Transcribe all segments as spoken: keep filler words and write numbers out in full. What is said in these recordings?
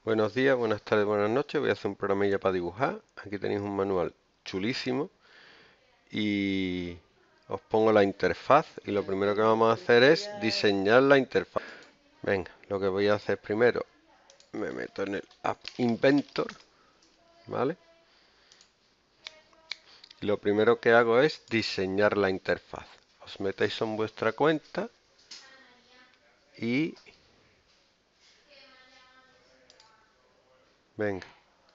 Buenos días, buenas tardes, buenas noches. Voy a hacer un programilla para dibujar. Aquí tenéis un manual chulísimo y os pongo la interfaz y lo primero que vamos a hacer es diseñar la interfaz. Venga, lo que voy a hacer primero, me meto en el App Inventor, ¿vale? Y lo primero que hago es diseñar la interfaz. Os metéis en vuestra cuenta y venga,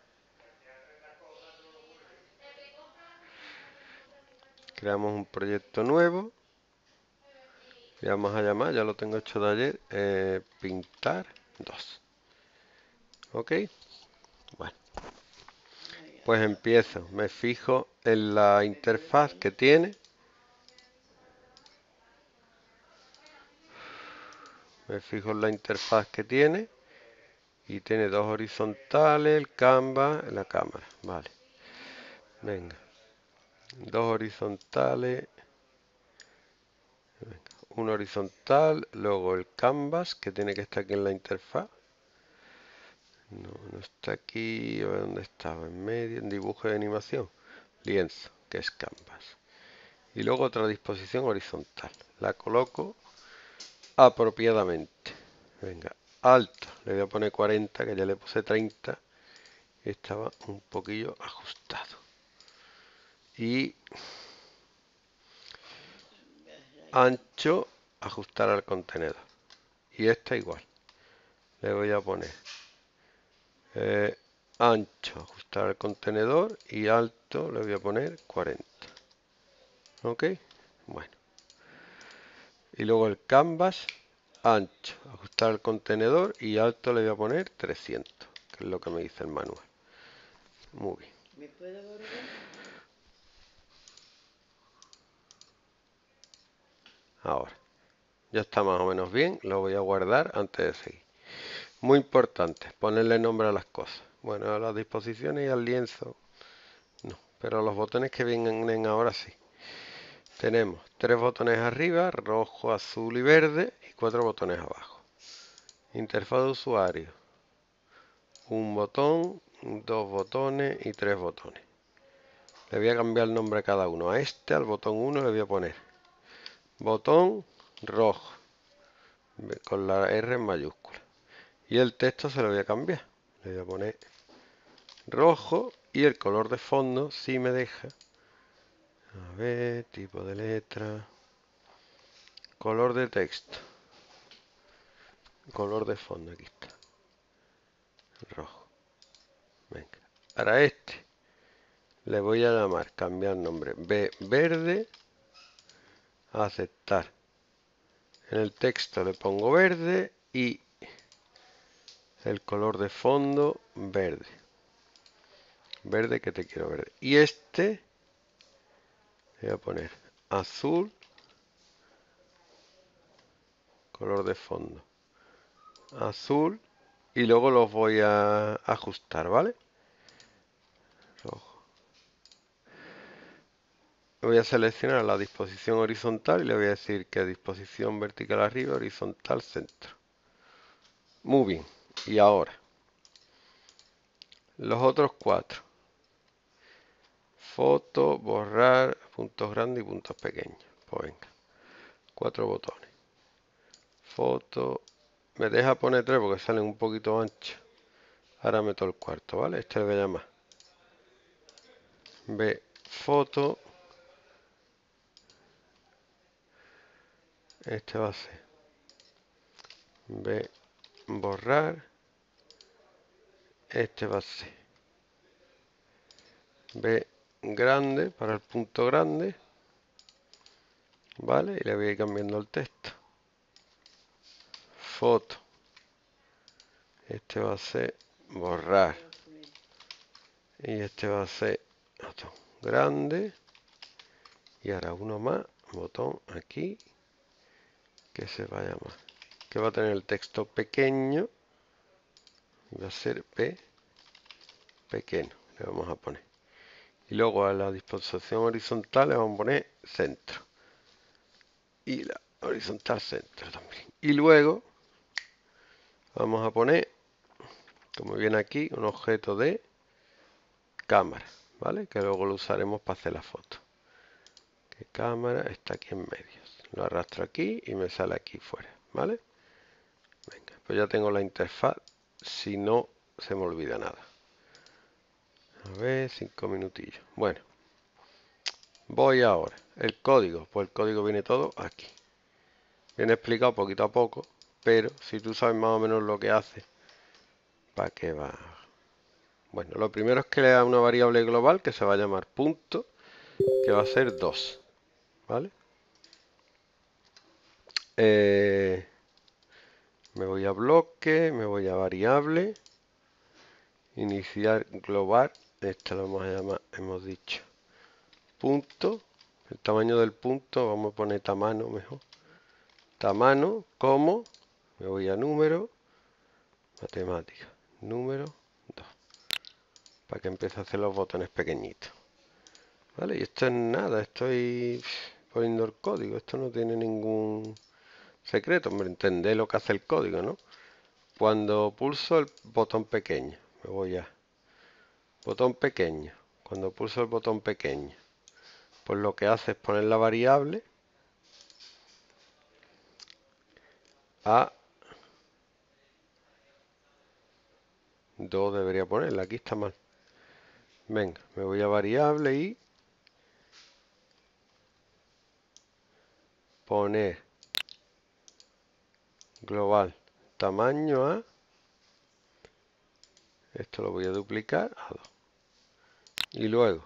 creamos un proyecto nuevo. Le vamos a llamar, ya lo tengo hecho de ayer, eh, pintar dos. ¿Ok? Bueno, pues empiezo. Me fijo en la interfaz que tiene. Me fijo en la interfaz que tiene. Y tiene dos horizontales, el canvas, la cámara. Vale. Venga. Dos horizontales. Venga. Un horizontal. Luego el canvas, que tiene que estar aquí en la interfaz. No, no está aquí. A ver dónde estaba. En medio. En dibujo de animación. Lienzo, que es canvas. Y luego otra disposición horizontal. La coloco apropiadamente. Venga, alto. Le voy a poner cuarenta, que ya le puse treinta. Y estaba un poquillo ajustado. Y ancho, ajustar al contenedor. Y esta igual. Le voy a poner eh, ancho, ajustar al contenedor. Y alto le voy a poner cuarenta. ¿Ok? Bueno. Y luego el canvas, ancho, ajustar al contenedor. Y alto le voy a poner trescientos, que es lo que me dice el manual. Muy bien. ¿Me puedo volver? Ahora, ya está más o menos bien. Lo voy a guardar antes de seguir. Muy importante, ponerle nombre a las cosas. Bueno, a las disposiciones y al lienzo, no. Pero a los botones que vienen ahora sí. Tenemos tres botones arriba, rojo, azul y verde, y cuatro botones abajo. Interfaz de usuario. Un botón, dos botones y tres botones. Le voy a cambiar el nombre a cada uno. A este, al botón uno, le voy a poner botón rojo, con la R en mayúscula. Y el texto se lo voy a cambiar. Le voy a poner rojo y el color de fondo, si me deja. A ver, tipo de letra. Color de texto. Color de fondo, aquí está. Rojo. Venga. Ahora este. Le voy a llamar, cambiar nombre. B verde. Aceptar. En el texto le pongo verde y el color de fondo verde. Verde que te quiero verde. Y este le voy a poner azul. Color de fondo azul. Y luego los voy a ajustar, ¿vale? Rojo. Voy a seleccionar la disposición horizontal y le voy a decir que disposición vertical arriba, horizontal centro. Muy bien. Y ahora, los otros cuatro. Foto, borrar, puntos grandes y puntos pequeños. Pues venga, cuatro botones. Foto, me deja poner tres porque salen un poquito anchos. Ahora meto el cuarto, ¿vale? Este le voy a llamar B foto. Este va a ser B borrar. Este va a ser B grande para el punto grande. ¿Vale? Y le voy a ir cambiando el texto. Foto. Este va a ser borrar. Y este va a ser otro grande. Y ahora uno más. Botón aquí. Que se va a llamar. Que va a tener el texto pequeño. Y va a ser P pequeño. Le vamos a poner. Y luego a la disposición horizontal le vamos a poner centro. Y la horizontal centro también. Y luego vamos a poner como viene aquí, un objeto de cámara, ¿vale? Que luego lo usaremos para hacer la foto. Que cámara está aquí en medio. Lo arrastro aquí y me sale aquí fuera, ¿vale? Venga, pues ya tengo la interfaz. Si no, se me olvida nada. A ver, cinco minutillos. Bueno, voy ahora. El código, pues el código viene todo aquí. Viene explicado poquito a poco, pero si tú sabes más o menos lo que hace, ¿para qué va? Bueno, lo primero es que le da una variable global que se va a llamar punto, que va a ser dos, ¿vale? Eh, me voy a bloque, me voy a variable, iniciar global, esta lo vamos a llamar, hemos dicho, punto, el tamaño del punto, vamos a poner tamaño mejor, tamaño como, me voy a número, matemática, número dos, para que empiece a hacer los botones pequeñitos. Vale, y esto es nada, estoy poniendo el código, esto no tiene ningún secreto, hombre, entendé lo que hace el código, ¿no? Cuando pulso el botón pequeño, me voy a botón pequeño, cuando pulso el botón pequeño, pues lo que hace es poner la variable a dos debería ponerla, aquí está mal. Venga, me voy a variable y poner global tamaño a, esto lo voy a duplicar a dos. Y luego,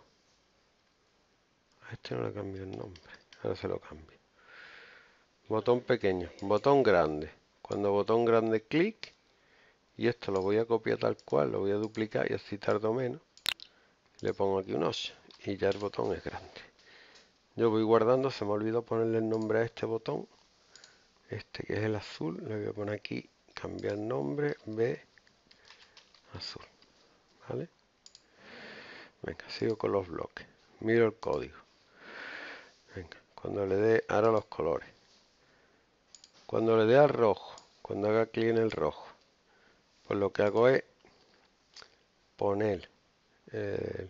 a este no le cambio el nombre, ahora se lo cambio. Botón pequeño, botón grande. Cuando botón grande clic, y esto lo voy a copiar tal cual, lo voy a duplicar y así tardo menos. Le pongo aquí un ocho y ya el botón es grande. Yo voy guardando, se me olvidó ponerle el nombre a este botón. Este que es el azul, le voy a poner aquí, cambiar nombre, B, azul. ¿Vale? Venga, sigo con los bloques. Miro el código. Venga, cuando le dé, ahora los colores. Cuando le dé al rojo, cuando haga clic en el rojo, pues lo que hago es poner el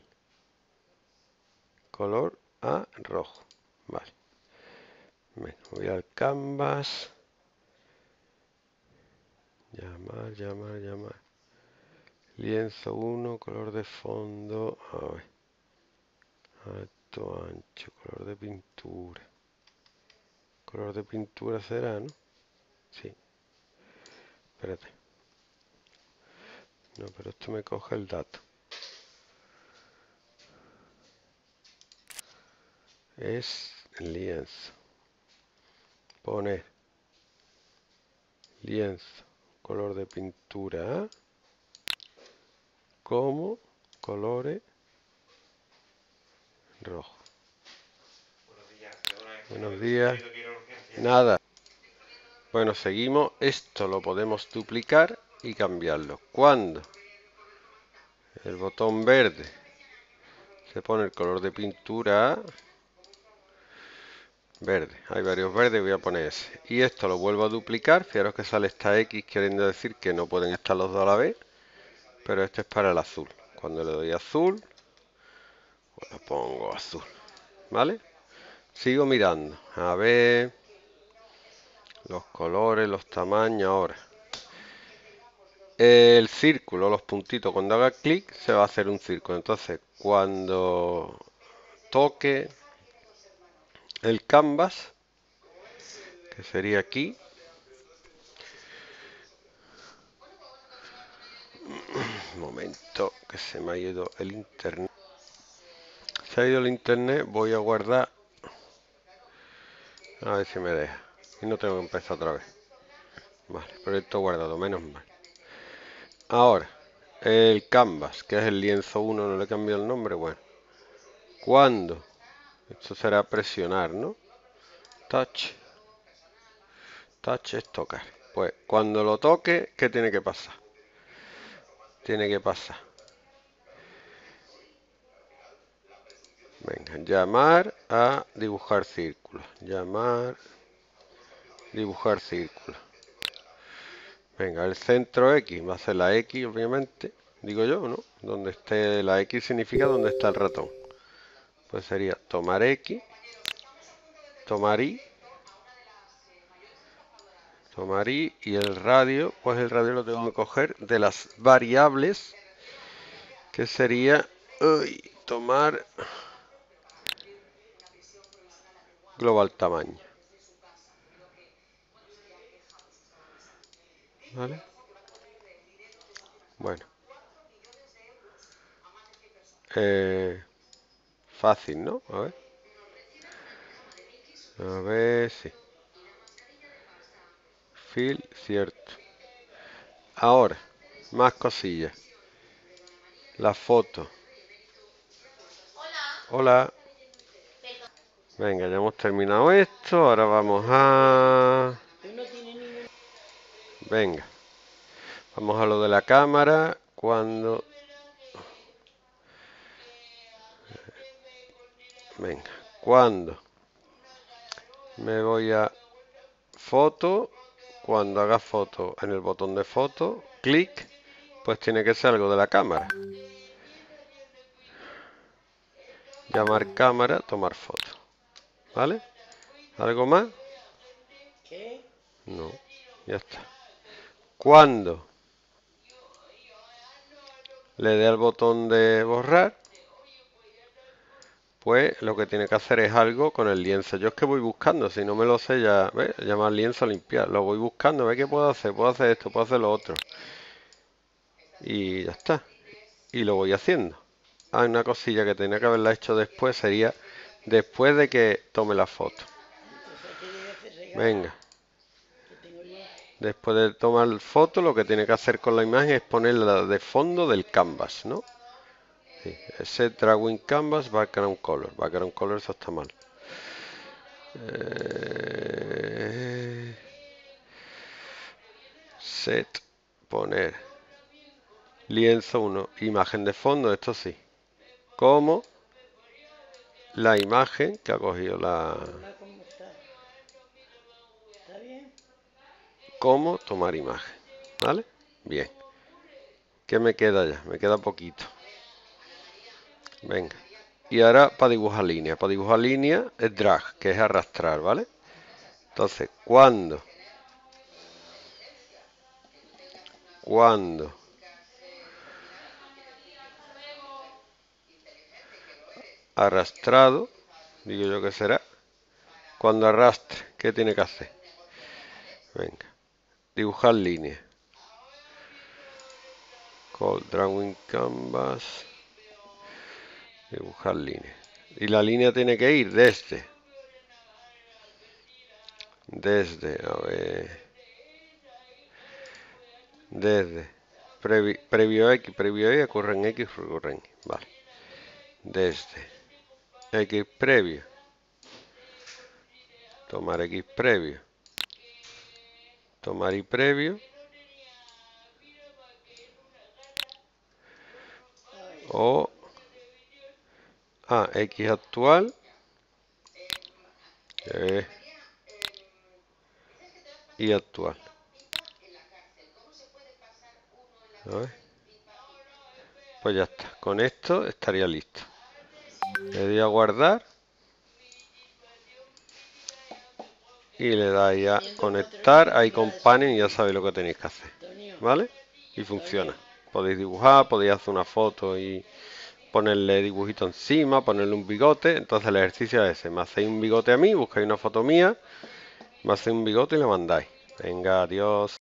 color a rojo. Vale. Venga, voy al canvas. Llamar, llamar, llamar. Lienzo uno, color de fondo. A ver. Alto, ancho, color de pintura. Color de pintura será, ¿no? Sí. Espérate. No, pero esto me coge el dato. Es lienzo. Poner lienzo, color de pintura A, como colores rojo. Buenos días. Nada. Bueno, seguimos. Esto lo podemos duplicar y cambiarlo. Cuando el botón verde se pone el color de pintura A, verde, hay varios verdes, voy a poner ese. Y esto lo vuelvo a duplicar, fijaros que sale esta X queriendo decir que no pueden estar los dos a la vez, pero este es para el azul. Cuando le doy azul, pues lo pongo azul, ¿vale? Sigo mirando, a ver los colores, los tamaños ahora. El círculo, los puntitos, cuando haga clic se va a hacer un círculo. Entonces, cuando toque el canvas, que sería aquí, un momento que se me ha ido el internet. Se ha ido el internet, voy a guardar. A ver si me deja. Y no tengo que empezar otra vez. Vale, proyecto guardado, menos mal. Ahora, el canvas, que es el lienzo uno, no le cambio el nombre. Bueno, ¿cuándo? Esto será presionar, ¿no? Touch. Touch es tocar. Pues cuando lo toque, ¿qué tiene que pasar? Tiene que pasar. Venga, llamar a dibujar círculos. Llamar, dibujar círculos. Venga, el centro X va a ser la X, obviamente. Digo yo, ¿no? Donde esté la X significa donde está el ratón. Pues sería tomar X, tomar Y, tomar Y, y el radio, pues el radio lo tengo que coger de las variables, que sería uy, tomar global tamaño. ¿Vale? Bueno. Eh, fácil, ¿no? A ver. A ver, sí. Fill, cierto. Ahora, más cosillas. La foto. Hola. Venga, ya hemos terminado esto. Ahora vamos a... Venga. Vamos a lo de la cámara. Cuando... Venga. Cuando me voy a foto. Cuando haga foto en el botón de foto, clic, pues tiene que ser algo de la cámara. Llamar cámara, tomar foto. ¿Vale? ¿Algo más? No, ya está. Cuando le dé al botón de borrar, pues lo que tiene que hacer es algo con el lienzo. Yo es que voy buscando, si no me lo sé ya, ¿ves? Llamar lienzo, limpiar. Lo voy buscando, ¿ves qué puedo hacer? Puedo hacer esto, puedo hacer lo otro. Y ya está. Y lo voy haciendo. Ah, una cosilla que tenía que haberla hecho después sería después de que tome la foto. Venga. Después de tomar foto, lo que tiene que hacer con la imagen es ponerla de fondo del canvas, ¿no? Sí. Set drawing canvas, background color. Background color, eso está mal. Eh... Set, poner. Lienzo uno, imagen de fondo, esto sí. Como la imagen que ha cogido la... Cómo tomar imagen, ¿vale? Bien. ¿Qué me queda ya? Me queda poquito. Venga. Y ahora para dibujar línea. Para dibujar línea es drag, que es arrastrar, ¿vale? Entonces, cuando... Cuando... Arrastrado, digo yo que será. Cuando arrastre, ¿qué tiene que hacer? Venga. Dibujar línea. Call drawing canvas. Dibujar línea. Y la línea tiene que ir desde. Desde, a ver. Desde. Previ, previo X, previo Y, ocurren X, ocurren Y. Vale. Desde. X previo. Tomar X previo. Tomar Y previo. O ah, X actual. Eh, y actual. A ver. Pues ya está. Con esto estaría listo. Le doy a guardar. Y le dais a conectar. Ahí companion y ya sabéis lo que tenéis que hacer. ¿Vale? Y funciona. Podéis dibujar, podéis hacer una foto y ponerle dibujito encima, ponerle un bigote. Entonces el ejercicio es ese. Me hacéis un bigote a mí, buscáis una foto mía, me hacéis un bigote y lo mandáis. Venga, adiós.